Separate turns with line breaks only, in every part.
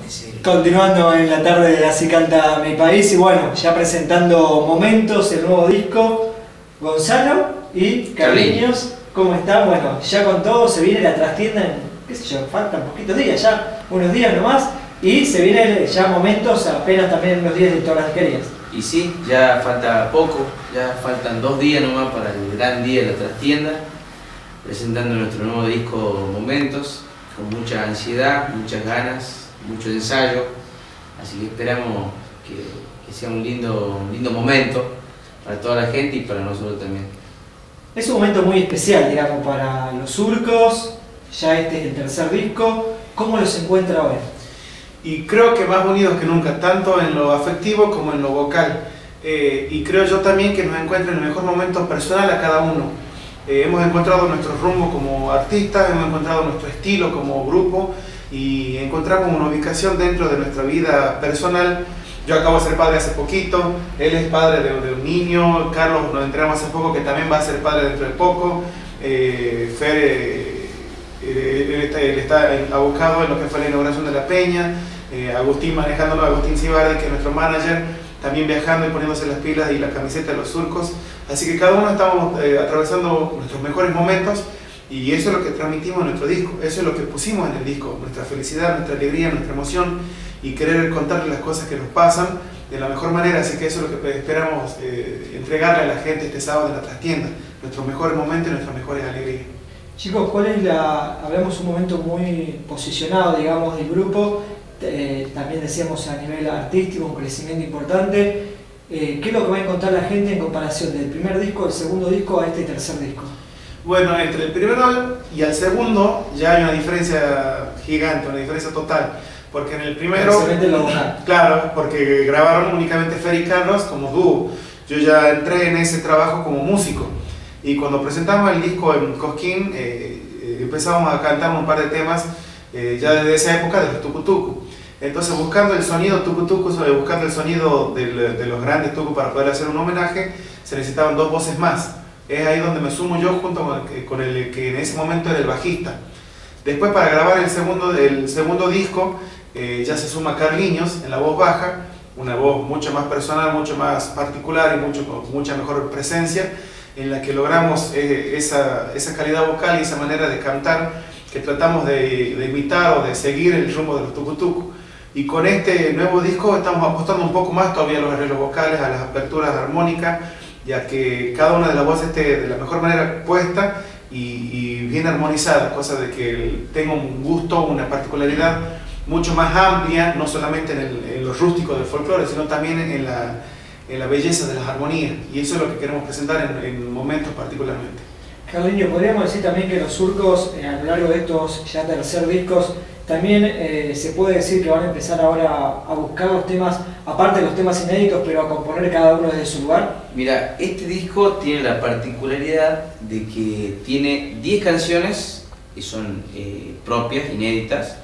Continuando en la tarde de Así Canta Mi País y bueno, ya presentando Momentos, el nuevo disco, Gonzalo y Carliños, ¿cómo están? Bueno, ya con todo se viene la trastienda en, qué sé yo, faltan poquitos días ya, unos días nomás, y se vienen ya Momentos apenas también unos días de todas las querías.
Y sí, ya falta poco, ya faltan 2 días nomás para el gran día de la trastienda, presentando nuestro nuevo disco Momentos, con mucha ansiedad, muchas ganas, mucho ensayo, así que esperamos que sea un lindo momento para toda la gente y para nosotros también.
Es un momento muy especial, digamos, para los surcos, ya este es el tercer disco. ¿Cómo los encuentra ahora?
Y creo que más unidos que nunca, tanto en lo afectivo como en lo vocal. Y creo yo también que nos encuentra en el mejor momento personal a cada uno. Hemos encontrado nuestro rumbo como artistas, hemos encontrado nuestro estilo como grupo y encontramos una ubicación dentro de nuestra vida personal. Yo acabo de ser padre hace poquito, él es padre de un niño, Carlos nos enteramos hace poco que también va a ser padre dentro de poco, Fer él está abocado en lo que fue la inauguración de la peña, Agustín manejándolo, Agustín Cibardi, que es nuestro manager, también viajando y poniéndose las pilas y la camiseta de los surcos. Así que cada uno estamos atravesando nuestros mejores momentos y eso es lo que transmitimos en nuestro disco, eso es lo que pusimos en el disco, nuestra felicidad, nuestra alegría, nuestra emoción y querer contarle las cosas que nos pasan de la mejor manera. Así que eso es lo que esperamos entregarle a la gente este sábado en la trastienda, nuestros mejores momentos y nuestras mejores alegrías.
Chicos, ¿cuál es hablamos un momento muy posicionado, digamos, del grupo, también decíamos a nivel artístico, un crecimiento importante. ¿Qué es lo que va a encontrar la gente en comparación del primer disco, del segundo disco a este tercer disco?
Bueno, entre el primero y el segundo ya hay una diferencia gigante, una diferencia total. Porque en el primero, claro, porque grabaron únicamente Fer y Carlos como dúo. Yo ya entré en ese trabajo como músico. Y cuando presentamos el disco en Cosquín, empezamos a cantar un par de temas ya desde esa época de los tucu-tucu. Entonces buscando el sonido tucu-tucu, buscando el sonido de los grandes tucu para poder hacer un homenaje, se necesitaban 2 voces más. Es ahí donde me sumo yo junto con el que en ese momento era el bajista. Después para grabar el segundo disco ya se suma Carliños en la voz baja, una voz mucho más personal, mucho más particular y con mucha mejor presencia, en la que logramos esa calidad vocal y esa manera de cantar que tratamos de imitar o de seguir el rumbo de los tucu-tucu. Y con este nuevo disco estamos apostando un poco más todavía a los arreglos vocales, a las aperturas armónicas, ya que cada una de las voces esté de la mejor manera puesta y bien armonizada, cosa de que tenga un gusto, una particularidad mucho más amplia, no solamente en lo rústico del folclore, sino también en la belleza de las armonías, y eso es lo que queremos presentar en Momentos particularmente.
Carliño, podríamos decir también que los surcos a lo largo de estos ya tercer discos también se puede decir que van a empezar ahora a buscar los temas, aparte de los temas inéditos, pero a componer cada uno desde su lugar.
Mira, este disco tiene la particularidad de que tiene 10 canciones que son propias, inéditas,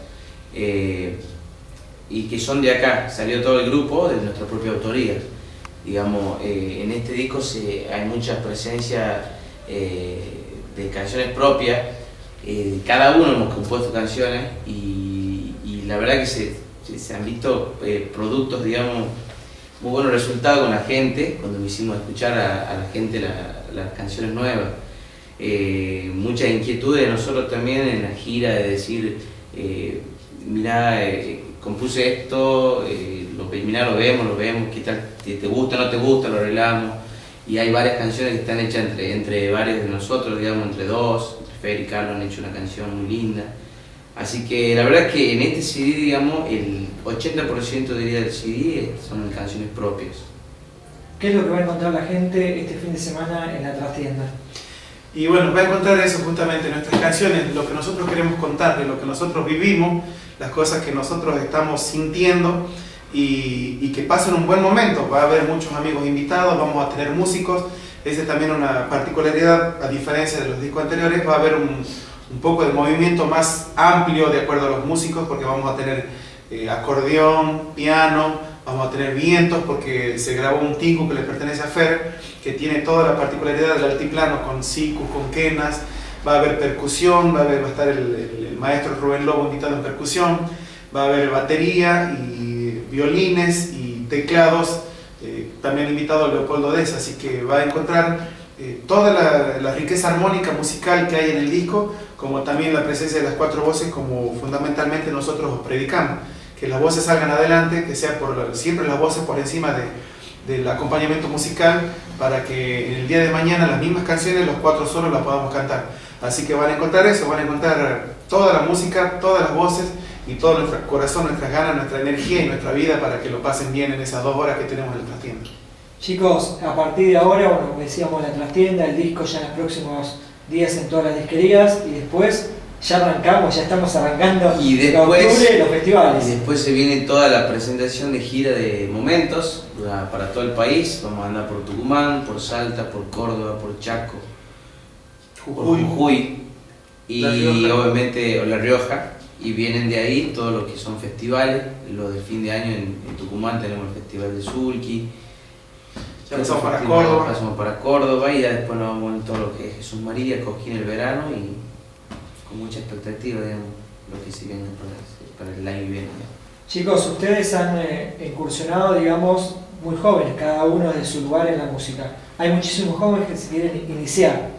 y que son de acá, salió todo el grupo de nuestra propia autoría. Digamos, en este disco hay mucha presencia de canciones propias, cada uno hemos compuesto canciones y la verdad que se han visto productos, digamos, muy buenos resultados con la gente cuando hicimos escuchar a la gente las canciones nuevas. Muchas inquietudes de nosotros también en la gira de decir, mirá, compuse esto, mirá, lo vemos, qué tal, te gusta, no te gusta, lo arreglamos. Y hay varias canciones que están hechas entre varios de nosotros, digamos, entre dos, entre Fer y Carlos han hecho una canción muy linda. Así que la verdad es que en este CD, digamos, el 80% diría del CD son canciones propias.
¿Qué es lo que va a encontrar la gente este fin de semana en la trastienda?
Y bueno, va a encontrar eso justamente, nuestras canciones, lo que nosotros queremos contarle, lo que nosotros vivimos, las cosas que nosotros estamos sintiendo y que pasen un buen momento. Va a haber muchos amigos invitados, vamos a tener músicos, esa es también una particularidad, a diferencia de los discos anteriores, va a haber un poco de movimiento más amplio de acuerdo a los músicos, porque vamos a tener acordeón, piano, vamos a tener vientos porque se grabó un tico que le pertenece a Fer, que tiene toda la particularidad del altiplano con siku, con quenas, va a haber percusión, va a estar el maestro Rubén Lobo invitado en percusión, va a haber batería y violines y teclados, también invitado Leopoldo Deza, así que va a encontrar toda la riqueza armónica musical que hay en el disco, como también la presencia de las 4 voces, como fundamentalmente nosotros predicamos, que las voces salgan adelante, que sea siempre las voces por encima del acompañamiento musical, para que en el día de mañana las mismas canciones, los 4 solos las podamos cantar. Así que van a encontrar eso, van a encontrar toda la música, todas las voces y todo nuestro corazón, nuestras ganas, nuestra energía y nuestra vida para que lo pasen bien en esas 2 horas que tenemos en la trastienda.
Chicos, a partir de ahora, bueno, como decíamos, la trastienda, el disco ya en los próximos días en todas las disquerías, y después ya arrancamos, ya estamos arrancando
y después,
en octubre los festivales.
Y después se viene toda la presentación de gira de Momentos para todo el país. Vamos a andar por Tucumán, por Salta, por Córdoba, por Chaco, por Jujuy y obviamente La Rioja. Y vienen de ahí todos los que son festivales. Los de fin de año en Tucumán tenemos el Festival de Sulki.
Ya pasamos para Córdoba.
Pasamos para Córdoba y ya después nos vamos en todo lo que es Jesús María, Cosquín el verano, y con mucha expectativa, digamos, lo que se viene para el año que viene.
Chicos, ustedes han incursionado, digamos, muy jóvenes, cada uno de su lugar en la música. Hay muchísimos jóvenes que se quieren iniciar.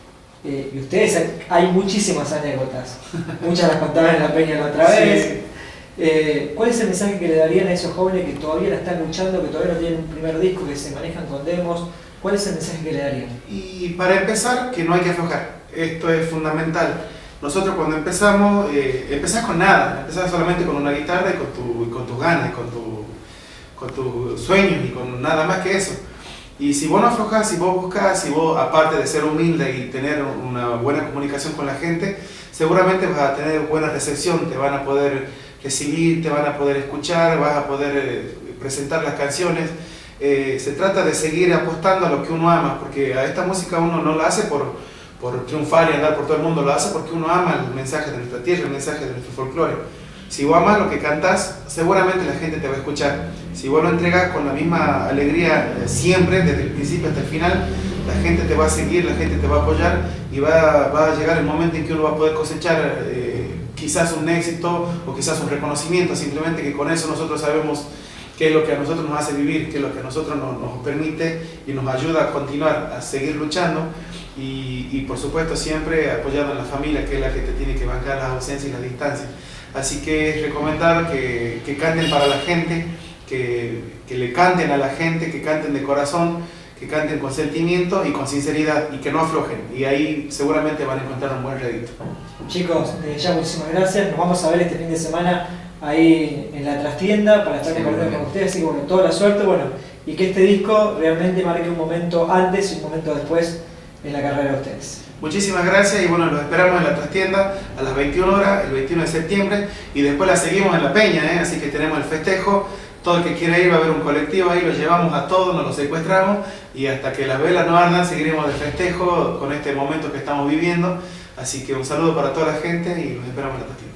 Y ustedes, hay muchísimas anécdotas. Muchas las contaban en la peña la otra vez.
Sí.
¿Cuál es el mensaje que le darían a esos jóvenes que todavía la están luchando, que todavía no tienen un primer disco, que se manejan con demos? ¿Cuál es el mensaje que le darían?
Y para empezar, que no hay que aflojar. Esto es fundamental. Nosotros cuando empezamos, empezás con nada, empezás solamente con una guitarra y con tus ganas, con tus sueños y con nada más que eso. Y si vos no aflojás, si vos buscás, si vos, aparte de ser humilde y tener una buena comunicación con la gente, seguramente vas a tener buena recepción, te van a poder recibir, te van a poder escuchar, vas a poder presentar las canciones. Se trata de seguir apostando a lo que uno ama, porque a esta música uno no la hace por triunfar y andar por todo el mundo, lo hace porque uno ama el mensaje de nuestra tierra, el mensaje de nuestro folclore. Si vos amas lo que cantás, seguramente la gente te va a escuchar. Si vos lo entregás con la misma alegría siempre, desde el principio hasta el final, la gente te va a seguir, la gente te va a apoyar y va a llegar el momento en que uno va a poder cosechar quizás un éxito o quizás un reconocimiento, simplemente que con eso nosotros sabemos qué es lo que a nosotros nos hace vivir, qué es lo que a nosotros nos permite y nos ayuda a continuar, a seguir luchando y por supuesto siempre apoyado en la familia, que es la que te tiene que bancar las ausencias y las distancias. Así que es recomendar que canten para la gente, que le canten a la gente, que canten de corazón, que canten con sentimiento y con sinceridad y que no aflojen, y ahí seguramente van a encontrar un buen rédito.
Chicos, ya muchísimas gracias, nos vamos a ver este fin de semana ahí en la trastienda para estar compartiendo con ustedes, así que bueno, toda la suerte, bueno, y que este disco realmente marque un momento antes y un momento después en la carrera de ustedes.
Muchísimas gracias y bueno, los esperamos en la trastienda a las 21 horas, el 21 de septiembre, y después la seguimos en la peña, así que tenemos el festejo. Todo el que quiera ir va a haber un colectivo ahí, lo llevamos a todos, nos lo secuestramos y hasta que las velas no ardan seguiremos de festejo con este momento que estamos viviendo. Así que un saludo para toda la gente y los esperamos en la trastienda.